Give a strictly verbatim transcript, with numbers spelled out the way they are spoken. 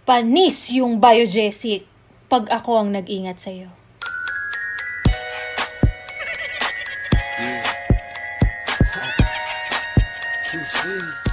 Panis yung biogesic pag ako ang nag-ingat sa'yo. Too sweet.